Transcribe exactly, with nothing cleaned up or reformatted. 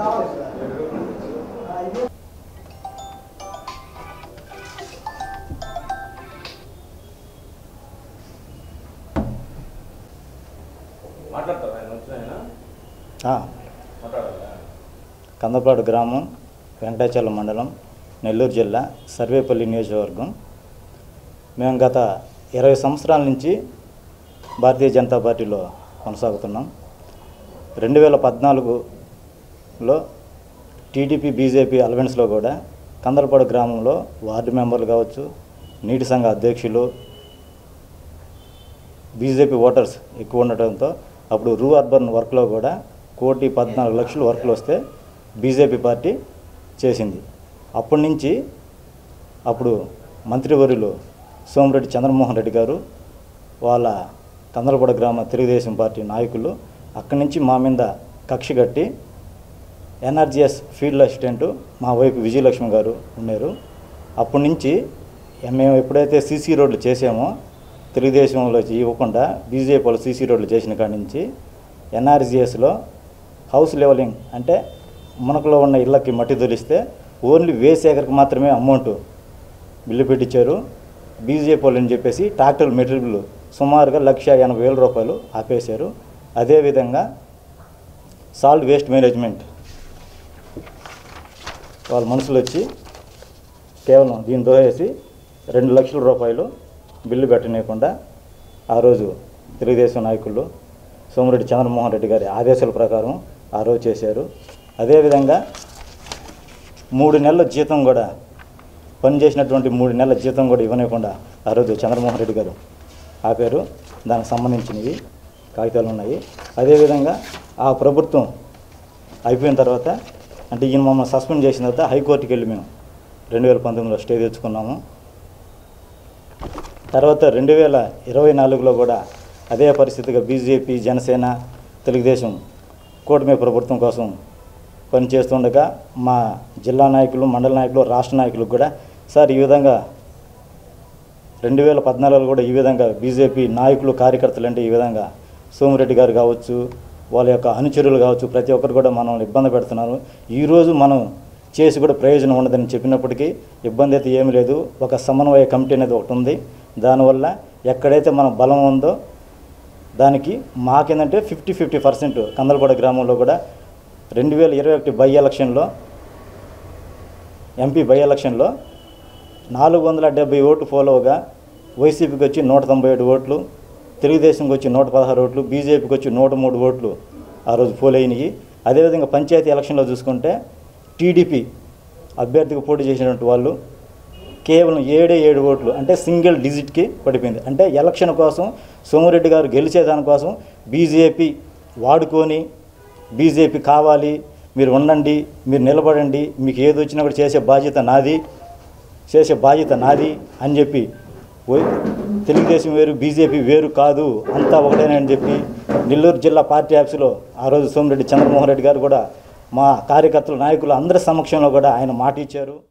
కందపాడు గ్రామం, వెంకటాచలం మండలం, నెల్లూరు జిల్లా, సర్వేపల్లి నియోజకవర్గం. మేము గత ఇరవై సంవత్సరాల నుంచి భారతీయ జనతా పార్టీలో కొనసాగుతున్నాం. రెండు వేల పద్నాలుగులో టీడీపీ బీజేపీ అలవెన్స్లో కూడా కందలపాడు గ్రామంలో వార్డు మెంబర్లు కావచ్చు, నీటి సంఘ అధ్యక్షులు, బీజేపీ ఓటర్స్ ఎక్కువ ఉండటంతో అప్పుడు రూ అర్బన్ వర్క్లో కూడా కోటి పద్నాలుగు లక్షలు వర్క్లు వస్తే బీజేపీ పార్టీ చేసింది. అప్పటి నుంచి అప్పుడు మంత్రివర్యులు సోమిరెడ్డి చంద్రమోహన్ రెడ్డి గారు వాళ్ళ కందలపాడు గ్రామ తెలుగుదేశం పార్టీ నాయకులు అక్కడి నుంచి మా మీద కక్ష కట్టి ఎన్ఆర్జీఎస్ ఫీల్డ్ అసిస్టెంటు మా వైపు విజయలక్ష్మి గారు ఉన్నారు. అప్పటి నుంచి మేము ఎప్పుడైతే సీసీ రోడ్లు చేసామో తెలుగుదేశంలో ఇవ్వకుండా బీజేపీ వాళ్ళు సీసీ రోడ్లు చేసిన కాడి నుంచి ఎన్ఆర్జీఎస్లో హౌస్ లెవెలింగ్ అంటే మునకలో ఉన్న ఇళ్ళకి మట్టి తొలిస్తే ఓన్లీ వేసేకరికి మాత్రమే అమౌంట్ బిల్లు పెట్టించారు. బీజేపీ వాళ్ళు అని చెప్పేసి ట్రాక్టర్ మెటీరియల్ సుమారుగా లక్ష ఎనభై వేల రూపాయలు ఆపేశారు. అదేవిధంగా సాల్ట్ వేస్ట్ మేనేజ్మెంట్ వాళ్ళ మనుషులు వచ్చి కేవలం దీంతో వేసి రెండు లక్షల రూపాయలు బిల్లు పెట్టనీయకుండా ఆ రోజు తెలుగుదేశం నాయకులు సోమిరెడ్డి చంద్రమోహన్ రెడ్డి గారి ఆదేశాల ప్రకారం ఆ రోజు చేశారు. అదేవిధంగా మూడు నెలల జీతం కూడా పనిచేసినటువంటి మూడు నెలల జీతం కూడా ఇవ్వనివ్వకుండా ఆ రోజు చంద్రమోహన్ రెడ్డి గారు ఆపారు. దానికి సంబంధించినవి కాగితాలు ఉన్నాయి. అదేవిధంగా ఆ ప్రభుత్వం అయిపోయిన తర్వాత అంటే ఈయన మమ్మల్ని సస్పెండ్ చేసిన తర్వాత హైకోర్టుకి వెళ్ళి మేము రెండు వేల పంతొమ్మిదిలో స్టే తెచ్చుకున్నాము. తర్వాత రెండు వేల ఇరవై నాలుగులో కూడా అదే పరిస్థితిగా బీజేపీ, జనసేన, తెలుగుదేశం కూటమి ప్రభుత్వం కోసం పనిచేస్తుండగా మా జిల్లా నాయకులు, మండల నాయకులు, రాష్ట్ర నాయకులు కూడా సార్ ఈ విధంగా రెండు వేల పద్నాలుగులో కూడా ఈ విధంగా బీజేపీ నాయకులు, కార్యకర్తలు అంటే ఈ విధంగా సోమిరెడ్డి గారు కావచ్చు, వాళ్ళ యొక్క అనుచరులు కావచ్చు, ప్రతి ఒక్కరు కూడా మనల్ని ఇబ్బంది పెడుతున్నారు. ఈరోజు మనం చేసి కూడా ప్రయోజనం ఉండదని చెప్పినప్పటికీ ఇబ్బంది అయితే ఏమీ లేదు. ఒక సమన్వయ కమిటీ అనేది ఒకటి ఉంది. దానివల్ల ఎక్కడైతే మన బలం ఉందో దానికి మాకేందంటే ఫిఫ్టీ ఫిఫ్టీ పర్సెంట్ కందలపాడు గ్రామంలో కూడా రెండు వేల ఇరవై ఒకటి బై ఎలక్షన్లో ఎంపీ బై ఎలక్షన్లో నాలుగు వందల డెబ్బై ఓట్లు ఫాలోగా వైసీపీకి వచ్చి నూట తొంభై ఏడు ఓట్లు, తెలుగుదేశంకి వచ్చి నూట పదహారు ఓట్లు, బీజేపీకి వచ్చి నూట మూడు ఓట్లు ఆ రోజు పోల్ అయినాయి. అదేవిధంగా పంచాయతీ ఎలక్షన్లో చూసుకుంటే టీడీపీ అభ్యర్థికి పోటీ చేసినటువంటి వాళ్ళు కేవలం ఏడే ఏడు ఓట్లు అంటే సింగిల్ డిజిట్కి పడిపోయింది. అంటే ఎలక్షన్ కోసం సోమిరెడ్డి గారు గెలిచేదానికోసం బీజేపీ వాడుకొని బీజేపీ కావాలి, మీరు ఉండండి, మీరు నిలబడండి, మీకు ఏది వచ్చినా కూడా చేసే బాధ్యత నాది చేసే బాధ్యత నాది అని చెప్పి తెలుగుదేశం వేరు, బీజేపీ వేరు కాదు, అంతా ఒకటేనని చెప్పి నెల్లూరు జిల్లా పార్టీ ఆఫీసులో ఆ రోజు సోమిరెడ్డి చంద్రమోహన్ రెడ్డి గారు కూడా మా కార్యకర్తలు, నాయకులు అందరి సమక్షంలో కూడా ఆయన మాట ఇచ్చారు.